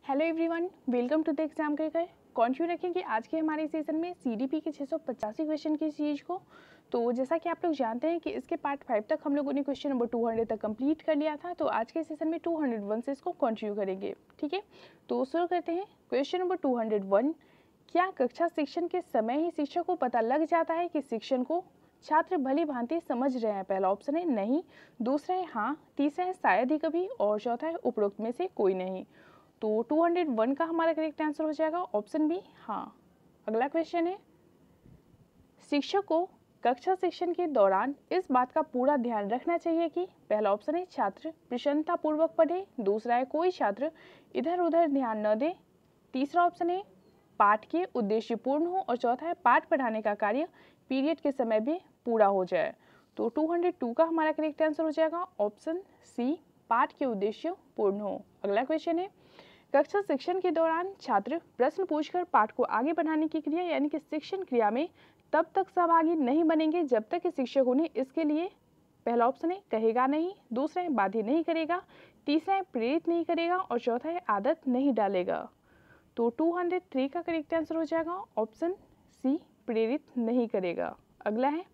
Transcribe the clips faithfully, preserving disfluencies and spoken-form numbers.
Hello everyone, welcome to the exam cracker. Continue रखेंगे आज के हमारे सेशन में सीडीपी के छह सौ पचासी क्वेश्चन की सीरीज को। तो जैसा कि आप लोग जानते हैं कि इसके पार्ट फाइव तक हम लोगों ने क्वेश्चन नंबर दो सौ तक कंप्लीट कर लिया था। तो आज के सेशन में दो सौ एक से इसको कंटिन्यू करेंगे। ठीक है, तो शुरू करते हैं। क्वेश्चन नंबर दो सौ एक, क्या कक्षा शिक्षण के समय ही शिक्षक को पता लग जाता है कि शिक्षण को छात्र भली भांति समझ रहे हैं? पहला ऑप्शन है नहीं, दूसरा है हाँ, तीसरा है शायद ही कभी और चौथा है उपरोक्त में से कोई नहीं। तो दो सौ एक का हमारा करेक्ट आंसर हो जाएगा ऑप्शन बी हाँ। अगला क्वेश्चन है, शिक्षक को कक्षा शिक्षण के दौरान इस बात का पूरा ध्यान रखना चाहिए कि पहला ऑप्शन है छात्र प्रसन्नता पूर्वक पढ़े, दूसरा है कोई छात्र इधर उधर ध्यान न दे, तीसरा ऑप्शन है पाठ के उद्देश्य पूर्ण हो और चौथा है पाठ पढ़ाने का कार्य पीरियड के समय भी पूरा हो जाए। तो दो सौ दो का हमारा करेक्ट आंसर हो जाएगा ऑप्शन सी, पाठ के उद्देश्य पूर्ण हो। अगला क्वेश्चन है, कक्षा शिक्षण के दौरान छात्र प्रश्न पूछकर पाठ को आगे बढ़ाने की क्रिया यानी कि शिक्षण क्रिया में तब तक सहभागी नहीं बनेंगे जब तक कि शिक्षक उन्हें इसके लिए पहला ऑप्शन है कहेगा नहीं, दूसरा है बाध्य नहीं करेगा, तीसरा है प्रेरित नहीं करेगा और चौथा है आदत नहीं डालेगा। तो दो सौ तीन का करेक्ट आंसर हो जाएगा ऑप्शन सी, प्रेरित नहीं करेगा। अगला है,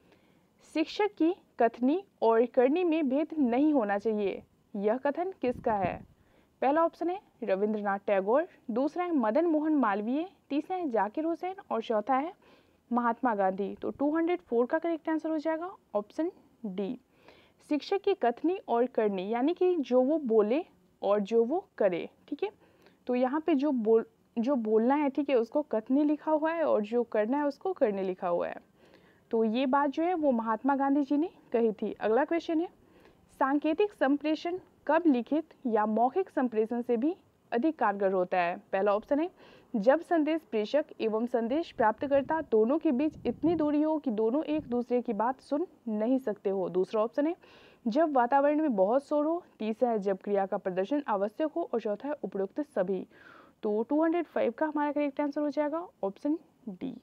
शिक्षक की कथनी और करनी में भेद नहीं होना चाहिए, यह कथन किसका है? पहला ऑप्शन है रविंद्रनाथ टैगोर, दूसरा है मदन मोहन मालवीय, तीसरा है जाकिर हुसैन और चौथा है महात्मा गांधी। तो दो सौ चार का करेक्ट आंसर हो जाएगा ऑप्शन डी, शिक्षक की कथनी और करनी यानी कि जो वो बोले और जो वो करे। ठीक है, तो यहाँ पे जो बोल जो बोलना है, ठीक है, उसको कथनी लिखा हुआ है और जो करना है उसको करने लिखा हुआ है। तो ये बात जो है वो महात्मा गांधी जी ने कही थी। अगला क्वेश्चन है, सांकेतिक संप्रेषण कब लिखित या मौखिक संप्रेषण से भी अधिक कारगर होता है? पहला ऑप्शन है जब संदेश प्रेषक एवं संदेश प्राप्तकर्ता दोनों के बीच इतनी दूरी हो कि दोनों एक दूसरे की बात सुन नहीं सकते हो, दूसरा ऑप्शन है जब वातावरण में बहुत शोर हो, तीसरा है जब क्रिया का प्रदर्शन आवश्यक हो और चौथा है उपरोक्त सभी। तो दो सौ पाँच का हमारा करेक्ट आंसर हो जाएगा ऑप्शन डी,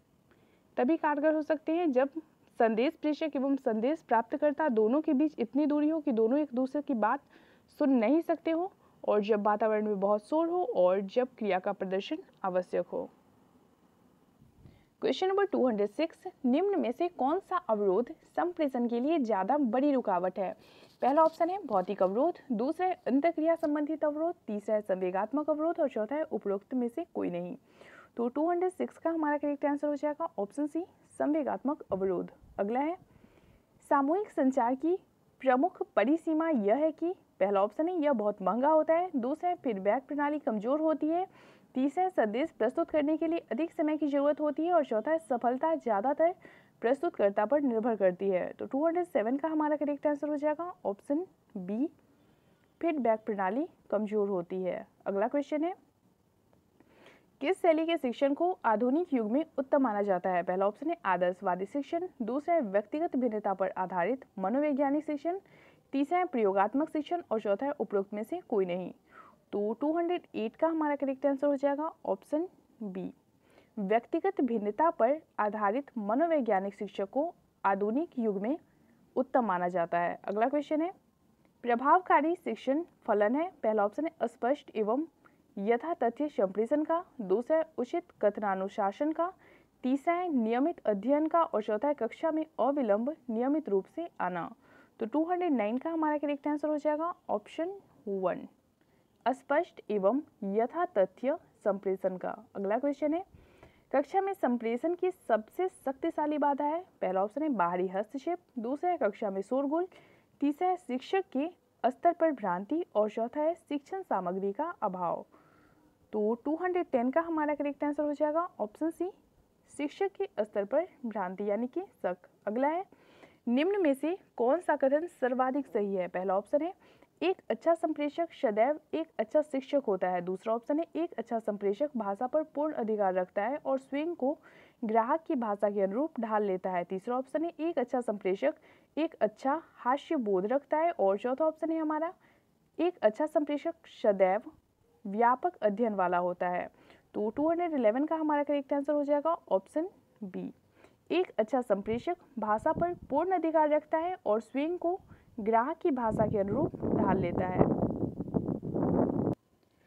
तभी कारगर हो सकते हैं जब संदेश प्रेषक एवं संदेश प्राप्तकर्ता दोनों के बीच इतनी दूरी हो कि दोनों एक दूसरे की बात सुन नहीं सकते हो और जब वातावरण में बहुत शोर हो और जब क्रिया का प्रदर्शन आवश्यक हो। क्वेश्चन नंबर दो सौ छह, निम्न में से कौन सा अवरोध संप्रेषण के लिए ज्यादा बड़ी रुकावट है? पहला ऑप्शन है भौतिक अवरोध, दूसरा है अंतःक्रिया संबंधित अवरोध, तीसरा है संवेगात्मक अवरोध और चौथा है उपरोक्त में से कोई नहीं। तो दो सौ छह का हमारा करेक्ट आंसर हो जाएगा ऑप्शन सी, संवेगात्मक अवरोध। अगला है, सामूहिक संचार की प्रमुख परिसीमा यह है कि पहला ऑप्शन है यह बहुत महंगा होता है, दूसरा है फीडबैक प्रणाली कमजोर होती है, तीसरा है संदेश प्रस्तुत करने के लिए अधिक समय की जरूरत होती है और चौथा है सफलता ज्यादातर प्रस्तुतकर्ता पर निर्भर करती है। तो दो सौ सात का हमारा करेक्ट आंसर हो जाएगा ऑप्शन बी, फीडबैक प्रणाली कमजोर होती है। अगला क्वेश्चन है, किस शैली के शिक्षण को आधुनिक युग में उत्तम माना जाता है? पहला ऑप्शन है आदर्शवादी शिक्षण, दूसरा है व्यक्तिगत भिन्नता पर आधारित मनोवैज्ञानिक शिक्षण, तीसरा है प्रयोगात्मक शिक्षण और चौथा है उपरोक्त में से कोई नहीं। तो दो सौ आठ का हमारा करेक्ट आंसर हो जाएगा ऑप्शन बी, व्यक्तिगत भिन्नता पर आधारित मनोवैज्ञानिक शिक्षक को आधुनिक युग में उत्तम माना जाता है। अगला क्वेश्चन है, प्रभावकारी शिक्षण फलन है? पहला ऑप्शन है अस्पष्ट एवं यथा तथ्य संप्रेषण का, दूसरा है उचित कथनानुशासन का, तीसरा है नियमित अध्ययन का और चौथा है कक्षा में अविलंब नियमित रूप से आना। तो दो सौ नौ का हमारा करेक्ट आंसर हो जाएगा ऑप्शन वन, अस्पष्ट एवं यथा तथ्य संप्रेषण का। अगला क्वेश्चन है, कक्षा में संप्रेषण की सबसे शक्तिशाली बाधा है? पहला ऑप्शन है बाहरी हस्तक्षेप, दूसरा है कक्षा में शोरगुल, तीसरा है शिक्षक के स्तर पर भ्रांति और चौथा है शिक्षण सामग्री का अभाव। तो दो सौ दस का हमारा करेक्ट आंसर हो जाएगा ऑप्शन सी, शिक्षक के स्तर पर भ्रांति यानी कि शक। अगला है, निम्न में से कौन सा कथन सर्वाधिक सही है? पहला ऑप्शन है एक अच्छा संप्रेषक सदैव एक अच्छा शिक्षक होता है, दूसरा ऑप्शन है एक अच्छा संप्रेषक भाषा पर पूर्ण अधिकार रखता है और स्वयं को ग्राहक की भाषा के अनुरूप ढाल लेता है, तीसरा ऑप्शन है एक अच्छा संप्रेषक एक अच्छा हास्य बोध रखता है और चौथा ऑप्शन है हमारा एक अच्छा संप्रेषक सदैव व्यापक अध्ययन वाला होता है। तो दो सौ ग्यारह का हमारा करेक्ट आंसर हो जाएगा ऑप्शन बी, एक अच्छा संप्रेषक भाषा पर पूर्ण अधिकार रखता है और स्वयं को ग्राहक की भाषा के अनुरूप ढाल लेता है।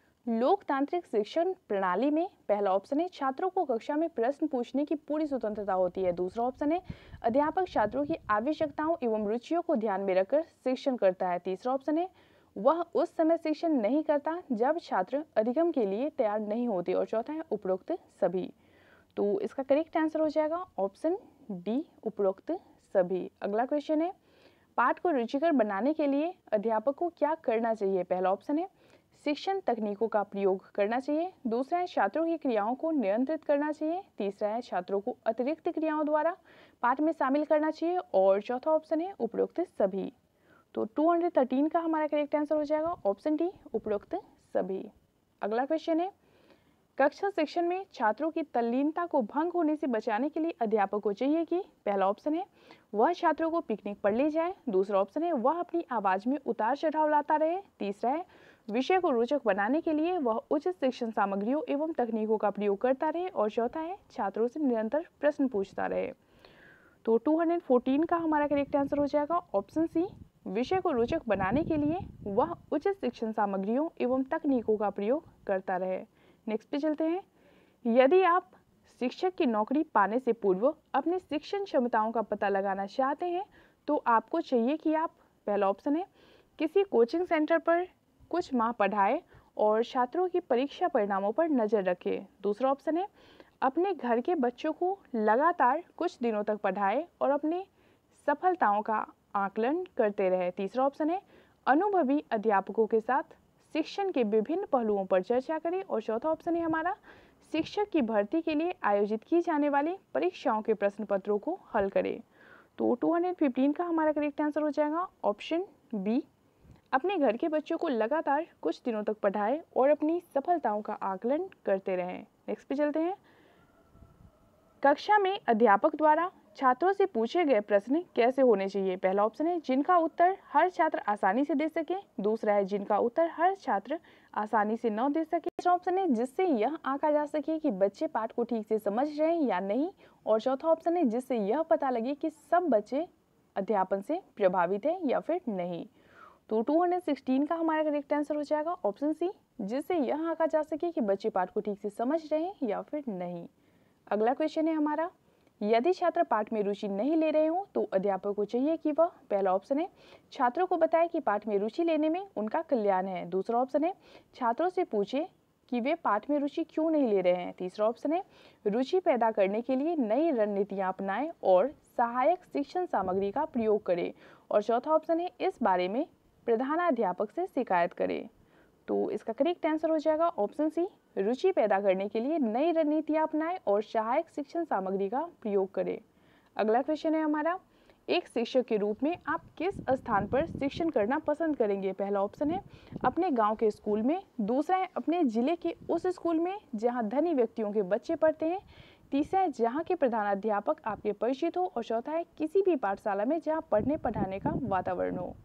लोकतांत्रिक शिक्षण प्रणाली में पहला ऑप्शन है छात्रों को कक्षा में प्रश्न पूछने की पूरी स्वतंत्रता होती है। दूसरा ऑप्शन है अध्यापक छात्रों की आवश्यकताओं एवं रुचियों को ध्यान में रखकर शिक्षण करता है। तीसरा ऑप्शन है वह उस समय शिक्षण नहीं करता जब छात्र अधिगम के लिए तैयार नहीं होते। और चौथा है उपरोक्त सभी। तो इसका करेक्ट आंसर हो जाएगा ऑप्शन डी, उपरोक्त सभी। अगला क्वेश्चन है पाठ को रुचिकर बनाने के लिए अध्यापक को क्या करना चाहिए। पहला ऑप्शन है शिक्षण तकनीकों का प्रयोग करना चाहिए। दूसरा है छात्रों की क्रियाओं को नियंत्रित करना चाहिए। तीसरा है छात्रों को अतिरिक्त क्रियाओं द्वारा पाठ में शामिल करना चाहिए। और चौथा ऑप्शन है उपरोक्त सभी। तो दो सौ तेरह का हमारा करेक्ट आंसर हो जाएगा ऑप्शन डी, उपरोक्त सभी। अगला क्वेश्चन है कक्षा शिक्षण में छात्रों की तल्लीनता को भंग होने से बचाने के लिए अध्यापक को चाहिए कि पहला ऑप्शन है वह छात्रों को पिकनिक पर ले जाए। दूसरा ऑप्शन है वह अपनी आवाज में उतार चढ़ाव लाता रहे। तीसरा है विषय को रोचक बनाने के लिए वह उचित शिक्षण सामग्रियों एवं तकनीकों का प्रयोग करता रहे। और चौथा है छात्रों से निरंतर प्रश्न पूछता रहे। तो दो सौ चौदह का हमारा करेक्ट आंसर हो जाएगा ऑप्शन सी, विषय को रोचक बनाने के लिए वह उचित शिक्षण सामग्रियों एवं तकनीकों का प्रयोग करता रहे। नेक्स्ट पे चलते हैं। यदि आप शिक्षक की नौकरी पाने से पूर्व अपनी शिक्षण क्षमताओं का पता लगाना चाहते हैं तो आपको चाहिए कि आप पहला ऑप्शन है किसी कोचिंग सेंटर पर कुछ माह पढ़ाएं और छात्रों की परीक्षा परिणामों पर नजर रखें। दूसरा ऑप्शन है अपने घर के बच्चों को लगातार कुछ दिनों तक पढ़ाएं और अपनी सफलताओं का आकलन करते रहे। तीसरा ऑप्शन है अनुभवी अध्यापकों के साथ शिक्षण के विभिन्न पहलुओं पर चर्चा करें। और चौथा ऑप्शन है हमारा शिक्षक की भर्ती के लिए आयोजित की जाने वाली परीक्षाओं के प्रश्न पत्रों को हल करें। तो दो सौ पंद्रह का हमारा करेक्ट आंसर हो जाएगा ऑप्शन बी, अपने घर के बच्चों को लगातार कुछ दिनों तक पढ़ाएं और अपनी सफलताओं का आकलन करते रहें। नेक्स्ट पे चलते हैं। कक्षा में अध्यापक द्वारा छात्रों से पूछे गए प्रश्न कैसे होने चाहिए। पहला ऑप्शन है जिनका उत्तर हर छात्र आसानी से दे सके। दूसरा है जिनका उत्तर हर छात्र आसानी से न दे सके। तीसरा ऑप्शन है जिससे यह आंका जा सके कि बच्चे पाठ को ठीक से समझ रहे हैं या नहीं। और चौथा ऑप्शन है जिससे यह पता लगे कि सब बच्चे अध्यापन से प्रभावित हैं या फिर नहीं। तो दो सौ सोलह का हमारा करेक्ट आंसर हो जाएगा ऑप्शन सी, जिससे यह आंका जा सके कि बच्चे पाठ को ठीक से समझ रहे हैं या फिर नहीं। अगला क्वेश्चन है हमारा यदि छात्र पाठ में रुचि नहीं ले रहे हो तो अध्यापक को चाहिए कि वह पहला ऑप्शन है छात्रों को बताए कि पाठ में रुचि लेने में उनका कल्याण है। दूसरा ऑप्शन है छात्रों से पूछे कि वे पाठ में रुचि क्यों नहीं ले रहे हैं। तीसरा ऑप्शन है रुचि पैदा करने के लिए नई रणनीतियां अपनाएं और सहायक शिक्षण सामग्री का प्रयोग करें। और चौथा ऑप्शन है इस बारे में प्रधानाध्यापक से शिकायत करें। तो इसका करेक्ट आंसर हो जाएगा ऑप्शन सी, रुचि पैदा करने के लिए नई रणनीतियां अपनाएं और सहायक शिक्षण सामग्री का प्रयोग करें। अगला क्वेश्चन है हमारा एक शिक्षक के रूप में आप किस स्थान पर शिक्षण करना पसंद करेंगे। पहला ऑप्शन है अपने गांव के स्कूल में। दूसरा है अपने जिले के उस स्कूल में जहां धनी व्यक्तियों के बच्चे पढ़ते हैं। तीसरा है जहां के प्रधानाध्यापक आपके परिचित हो। और चौथा है किसी भी पाठशाला में जहां पढ़ने पढ़ाने का वातावरण हो।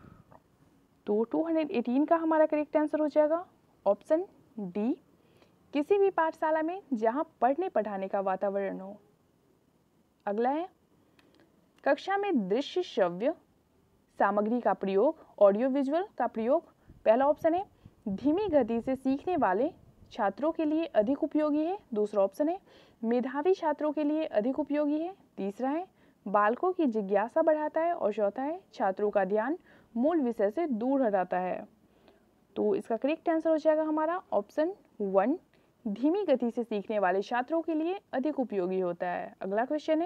तो दो सौ अठारह का हमारा करेक्ट आंसर हो जाएगा ऑप्शन डी, किसी भी पाठशाला में जहां पढ़ने पढ़ाने का वातावरण हो। अगला है कक्षा में दृश्य श्रव्य सामग्री का प्रयोग, ऑडियो विजुअल का प्रयोग। पहला ऑप्शन है धीमी गति से सीखने वाले छात्रों के लिए अधिक उपयोगी है। दूसरा ऑप्शन है मेधावी छात्रों के लिए अधिक उपयोगी है। तीसरा है बालकों की जिज्ञासा बढ़ाता है। और चौथा है छात्रों का ध्यान मूल विषय से दूर हटाता है। तो इसका करेक्ट आंसर हो जाएगा हमारा ऑप्शन वन, धीमी गति से सीखने वाले छात्रों के लिए अधिक उपयोगी होता है। अगला क्वेश्चन है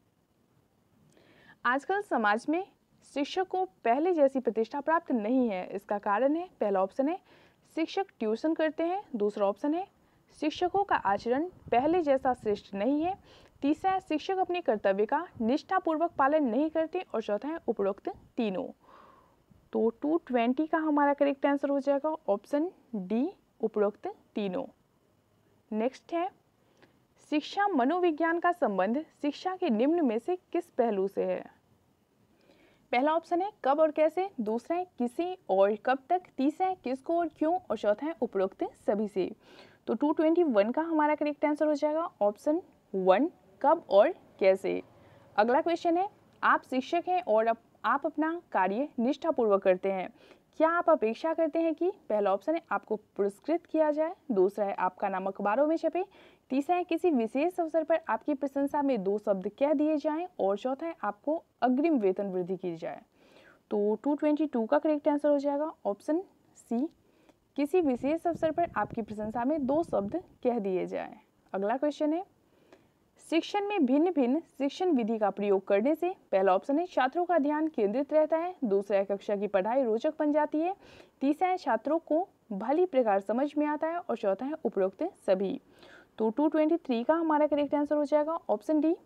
आजकल समाज में शिक्षक को पहले जैसी प्रतिष्ठा प्राप्त नहीं है, इसका कारण है पहला ऑप्शन है शिक्षक ट्यूशन करते हैं। दूसरा ऑप्शन है शिक्षकों का आचरण पहले जैसा श्रेष्ठ नहीं है। तीसरा है शिक्षक अपने कर्तव्य का निष्ठापूर्वक पालन नहीं करते। और चौथा है उपरोक्त तीनों। तो दो सौ बीस का हमारा करेक्ट आंसर हो जाएगा ऑप्शन डी, उपरोक्त तीनों। नेक्स्ट है शिक्षा मनोविज्ञान का संबंध शिक्षा के निम्न में से किस पहलू से है। पहला ऑप्शन है कब और कैसे। दूसरा है किसे और कब तक। तीसरा है किसको और क्यों। और चौथा है उपरोक्त सभी से। तो दो सौ इक्कीस का हमारा करेक्ट आंसर हो जाएगा ऑप्शन वन, कब और कैसे। अगला क्वेश्चन है आप शिक्षक हैं और आप, आप अपना कार्य निष्ठापूर्वक करते हैं, क्या आप अपेक्षा करते हैं कि पहला ऑप्शन है आपको पुरस्कृत किया जाए, दूसरा है आपका नाम अखबारों में छपे, तीसरा है किसी विशेष अवसर पर आपकी प्रशंसा में दो शब्द कह दिए जाएं और चौथा है आपको अग्रिम वेतन वृद्धि की जाए। तो टू ट्वेंटी टू का करेक्ट आंसर हो जाएगा ऑप्शन सी, किसी विशेष अवसर पर आपकी प्रशंसा में दो शब्द कह दिए जाएं। अगला क्वेश्चन है, शिक्षण में भिन्न भिन्न शिक्षण विधि का प्रयोग करने से पहला ऑप्शन है छात्रों का ध्यान केंद्रित रहता है, दूसरा है कक्षा की पढ़ाई रोचक बन जाती है, तीसरा है छात्रों को भली प्रकार समझ में आता है और चौथा है उपरोक्त सभी। तो टू ट्वेंटी थ्री का हमारा करेक्ट आंसर हो जाएगा ऑप्शन डी,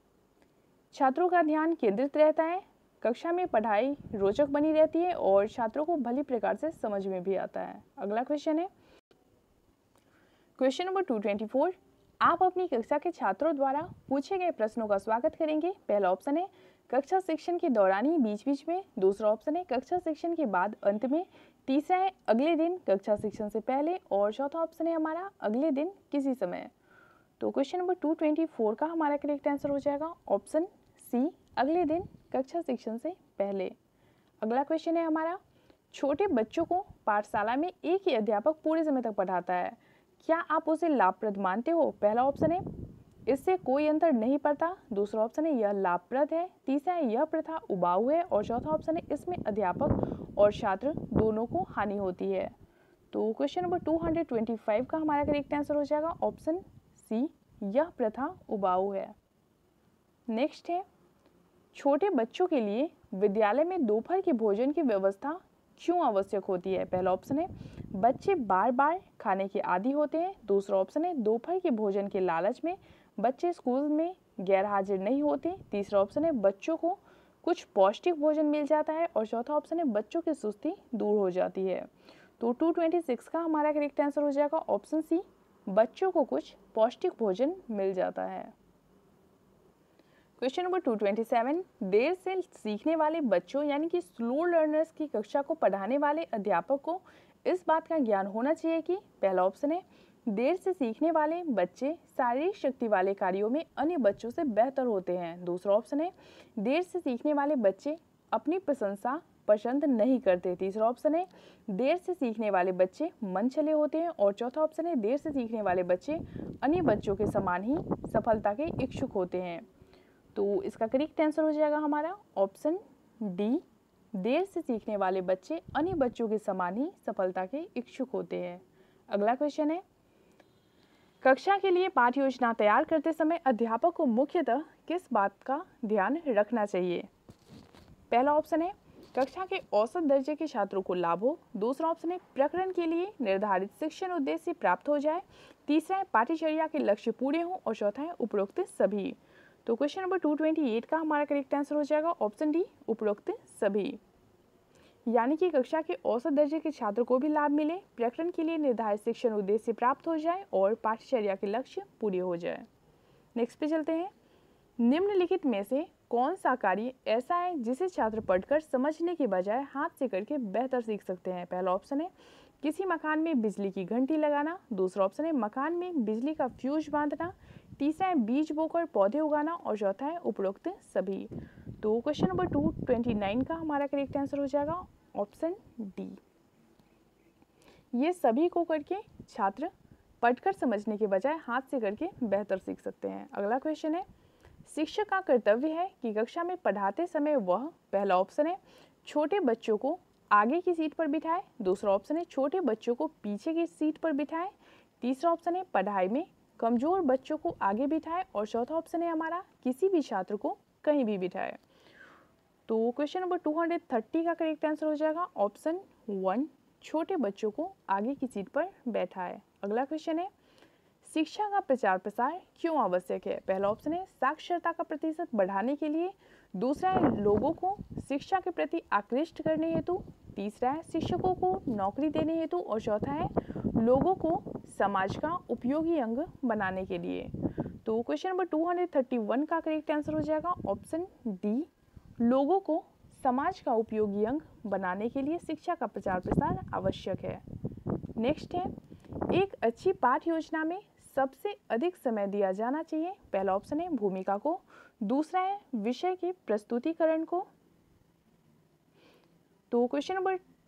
छात्रों का ध्यान केंद्रित रहता है, कक्षा में पढ़ाई रोचक बनी रहती है और छात्रों को भली प्रकार से समझ में भी आता है। अगला क्वेश्चन है question number two twenty four, आप अपनी कक्षा के छात्रों द्वारा पूछे गए प्रश्नों का स्वागत करेंगे। पहला ऑप्शन है कक्षा शिक्षण के दौरान ही बीच बीच में, दूसरा ऑप्शन है कक्षा शिक्षण के बाद अंत में, तीसरा है अगले दिन कक्षा शिक्षण से पहले और चौथा ऑप्शन है हमारा अगले दिन किसी समय। तो question number two twenty four का हमारा करेक्ट आंसर हो जाएगा ऑप्शन सी, अगले दिन कक्षा शिक्षण से पहले। अगला क्वेश्चन है हमारा, छोटे बच्चों को पाठशाला में एक ही अध्यापक पूरे समय तक पढ़ाता है, क्या आप उसे लाभप्रद मानते हो? पहला ऑप्शन है इससे कोई अंतर नहीं पड़ता, दूसरा ऑप्शन है यह लाभप्रद है, तीसरा है यह प्रथा उबाऊ है और चौथा ऑप्शन है इसमें अध्यापक और छात्र दोनों को हानि होती है। तो question number two twenty five का हमारा करेक्ट आंसर हो जाएगा ऑप्शन सी, यह प्रथा उबाऊ है। नेक्स्ट है, छोटे बच्चों के लिए विद्यालय में दोपहर के भोजन की व्यवस्था क्यों आवश्यक होती है? पहला ऑप्शन है बच्चे बार बार खाने के आदी होते हैं, दूसरा ऑप्शन है दोपहर के भोजन के लालच में बच्चे स्कूल में गैर हाजिर नहीं होते, तीसरा ऑप्शन है बच्चों को कुछ पौष्टिक भोजन मिल जाता है और चौथा ऑप्शन है बच्चों की सुस्ती दूर हो जाती है। तो टू ट्वेंटी सिक्स का हमारा करेक्ट आंसर हो जाएगा ऑप्शन सी, बच्चों को कुछ पौष्टिक भोजन मिल जाता है। Question number two twenty seven, देर से सीखने वाले बच्चों यानी कि स्लो लर्नर्स की कक्षा को पढ़ाने वाले अध्यापक को इस बात का ज्ञान होना चाहिए कि पहला ऑप्शन है देर से सीखने वाले बच्चे शारीरिक शक्ति वाले कार्यों में अन्य बच्चों से बेहतर होते हैं, दूसरा ऑप्शन है देर से सीखने वाले बच्चे अपनी प्रशंसा पसंद नहीं करते, तीसरा ऑप्शन है देर से सीखने वाले बच्चे मन चले होते हैं और चौथा ऑप्शन है देर से सीखने वाले बच्चे अन्य बच्चों के समान ही सफलता के इच्छुक होते हैं। तो इसका करेक्ट आंसर हो जाएगा हमारा ऑप्शन डी, देर से सीखने वाले बच्चे अन्य बच्चों के समान ही सफलता के इच्छुक होते हैं। अगला क्वेश्चन है, कक्षा के लिए पाठ्य योजना तैयार करते समय अध्यापक को मुख्यतः किस बात का ध्यान रखना चाहिए? पहला ऑप्शन है कक्षा के औसत दर्जे के छात्रों को लाभ हो, दूसरा ऑप्शन है प्रकरण के लिए निर्धारित शिक्षण उद्देश्य प्राप्त हो जाए, तीसरा है पाठ्यचर्या के लक्ष्य पूरे हों और चौथा है उपरोक्त सभी। तो question number two twenty eight का हमारा करेक्ट आंसर हो जाएगा ऑप्शन डी, उपरोक्त सभी, यानी कि कक्षा के औसत दर्जे के छात्र को भी लाभ मिले, प्रकरण के लिए निर्धारित शिक्षण उद्देश्य प्राप्त हो जाए और पाठ्यचर्या के लक्ष्य पूरे हो जाए। नेक्स्ट पे चलते हैं, निम्नलिखित में से कौन सा कार्य ऐसा है जिसे छात्र पढ़कर समझने के बजाय हाथ से करके बेहतर सीख सकते हैं? पहला ऑप्शन है किसी मकान में बिजली की घंटी लगाना, दूसरा ऑप्शन है मकान में बिजली का फ्यूज बांधना, तीसरा है बीज बोकर पौधे उगाना और चौथा है उपरोक्त सभी। तो question number two twenty nine का हमारा करेक्ट आंसर हो जाएगा ऑप्शन डी, ये सभी को करके छात्र पढ़कर समझने के बजाय हाथ से करके बेहतर सीख सकते हैं। अगला क्वेश्चन है, शिक्षक का कर्तव्य है कि कक्षा में पढ़ाते समय वह, पहला ऑप्शन है छोटे बच्चों को आगे की सीट पर बिठाए, दूसरा ऑप्शन है छोटे बच्चों को पीछे की सीट पर बिठाए, तीसरा ऑप्शन है पढ़ाई में कमजोर बच्चों को आगे बिठाए और चौथा ऑप्शन है हमारा किसी भी छात्र को कहीं भी बिठाए। तो क्वेश्चन नंबर टू थर्टी का करेक्ट आंसर हो जाएगा ऑप्शन वन, छोटे बच्चों को आगे की सीट पर बैठाए। अगला क्वेश्चन है, शिक्षा का प्रचार प्रसार क्यों आवश्यक है? पहला ऑप्शन है साक्षरता का प्रतिशत बढ़ाने के लिए, दूसरा है लोगों को शिक्षा के प्रति आकृष्ट करने हेतु, तीसरा है शिक्षकों को नौकरी देने हेतु और चौथा है लोगों को समाज का उपयोगी अंग बनाने के लिए। तो question number two thirty one का करेक्ट आंसर हो जाएगा ऑप्शन डी, लोगों को समाज का उपयोगी अंग बनाने के लिए शिक्षा का प्रचार प्रसार आवश्यक है। नेक्स्ट है, एक अच्छी पाठ्य योजना में सबसे अधिक समय दिया जाना चाहिए। पहला ऑप्शन है भूमिका को, दूसरा है विषय के प्रस्तुतिकरण को। तो question number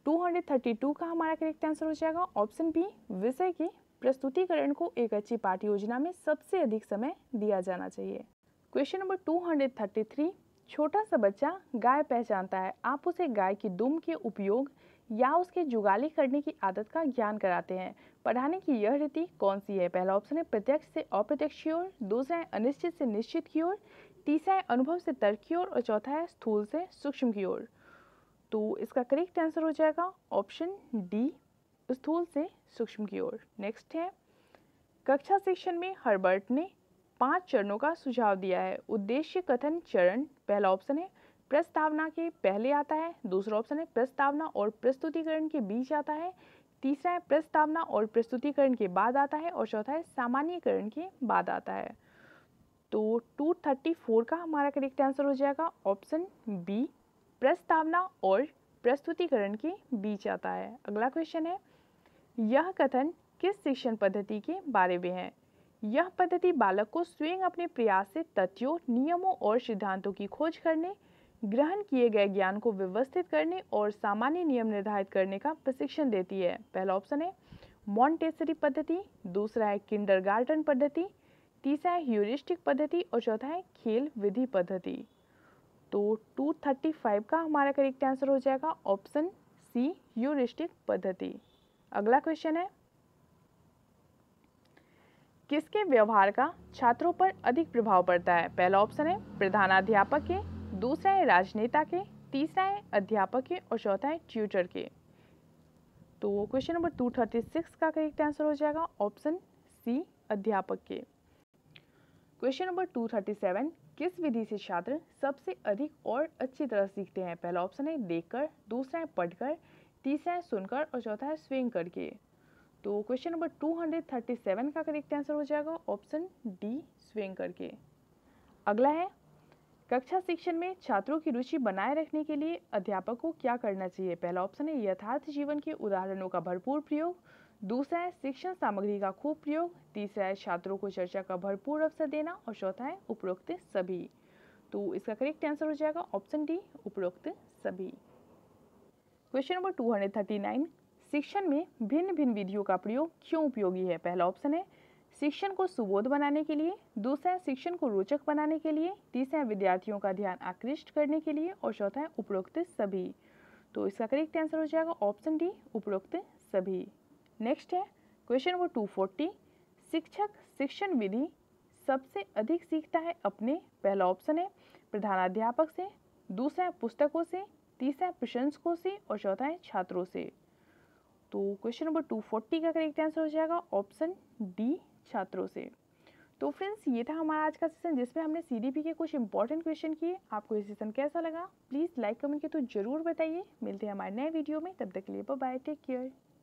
two thirty two का हमारा करेक्ट आंसर हो जाएगा ऑप्शन बी, विषय के प्रस्तुतिकरण को एक अच्छी पाठ्य योजना में सबसे अधिक समय दिया जाना चाहिए। Question number two thirty three, छोटा सा बच्चा गाय पहचानता है, आप उसे गाय की दुम के उपयोग या उसके जुगाली करने की आदत का ज्ञान कराते हैं। पढ़ाने की यह रीति कौन सी है? पहला ऑप्शन है प्रत्यक्ष से अप्रत्यक्ष की ओर, दूसरा है अनिश्चित से निश्चित की ओर, तीसरा है अनुभव से तर्क की ओर और चौथा है स्थूल से सूक्ष्म की ओर। तो इसका करेक्ट आंसर हो जाएगा ऑप्शन डी, स्थूल से सूक्ष्म की ओर। नेक्स्ट है, कक्षा शिक्षण में हर्बर्ट ने पांच चरणों का सुझाव दिया है। उद्देश्य कथन चरण, पहला ऑप्शन है प्रस्तावना के पहले आता है, दूसरा ऑप्शन है प्रस्तावना और प्रस्तुतिकरण के बीच आता है, तीसरा है प्रस्तावना और प्रस्तुतिकरण के बाद आता है और चौथा है सामान्यीकरण के बाद आता है। तो टू थर्टी फोर का हमारा करेक्ट आंसर हो जाएगा ऑप्शन बी, प्रस्तावना और प्रस्तुतिकरण के बीच आता है। अगला क्वेश्चन है, यह कथन किस शिक्षण पद्धति के बारे में है? यह पद्धति बालक को स्वयं अपने प्रयास से तथ्यों, नियमों और सिद्धांतों की खोज करने, ग्रहण किए गए ज्ञान को व्यवस्थित करने और सामान्य नियम निर्धारित करने का प्रशिक्षण देती है। पहला ऑप्शन है मॉन्टेसरी पद्धति, दूसरा है किंडरगार्टन पद्धति, तीसरा है ह्यूरिस्टिक पद्धति और चौथा है खेल विधि पद्धति। तो टू थर्टी फाइव का हमारा करेक्ट आंसर हो जाएगा ऑप्शन सी, ह्यूरिस्टिक पद्धति। अगला क्वेश्चन है, किसके व्यवहार का छात्रों पर अधिक प्रभाव पड़ता है? पहला ऑप्शन है प्रधानाध्यापक के, दूसरा है राजनेता के, तीसरा है अध्यापक के और चौथा है ट्यूटर के। तो question number two thirty six का करेक्ट आंसर हो जाएगा ऑप्शन सी, अध्यापक के। Question number two thirty seven, किस विधि से छात्र सबसे अधिक और अच्छी तरह सीखते हैं? पहला ऑप्शन है देखकर, दूसरा है पढ़कर, तीसरा है सुनकर और चौथा है स्वयं करके। तो question number two thirty seven का करेक्ट आंसर हो जाएगा ऑप्शन डी, स्वयं करके। अगला है, कक्षा शिक्षण में छात्रों की रुचि बनाए रखने के लिए अध्यापक को क्या करना चाहिए? पहला ऑप्शन है यथार्थ जीवन के उदाहरणों का भरपूर प्रयोग, दूसरा है शिक्षण सामग्री का खूब प्रयोग, तीसरा है छात्रों को चर्चा का भरपूर अवसर देना और चौथा है उपरोक्त सभी। तो इसका करेक्ट आंसर हो जाएगा ऑप्शन डी, उपरोक्त सभी। Question number two thirty nine, शिक्षण में भिन्न भिन्न विधियों का प्रयोग क्यों उपयोगी है? पहला ऑप्शन है शिक्षण को सुबोध बनाने के लिए, दूसरा है शिक्षण को रोचक बनाने के लिए, तीसरा है विद्यार्थियों का ध्यान आकृष्ट करने के लिए और चौथा है उपरोक्त सभी। तो इसका करेक्ट आंसर हो जाएगा ऑप्शन डी, उपरोक्त सभी। नेक्स्ट है क्वेश्चन नंबर टू फोर्टी, शिक्षक शिक्षण विधि सबसे अधिक सीखता है अपने? पहला ऑप्शन है प्रधानाध्यापक से, दूसरा है पुस्तकों से, तीसरा है प्रशंसकों से और चौथा है छात्रों से। तो क्वेश्चन नंबर टू फोर्टी का करेक्ट आंसर हो जाएगा ऑप्शन डी, छात्रों से। तो फ्रेंड्स, ये था हमारा आज का सेशन जिसमें हमने सीडीपी के कुछ इंपॉर्टेंट क्वेश्चन किए। आपको ये सेशन कैसा लगा? प्लीज़ लाइक कमेंट के तो जरूर बताइए। मिलते हैं हमारे नए वीडियो में, तब तक के लिए बाय बाय, टेक केयर।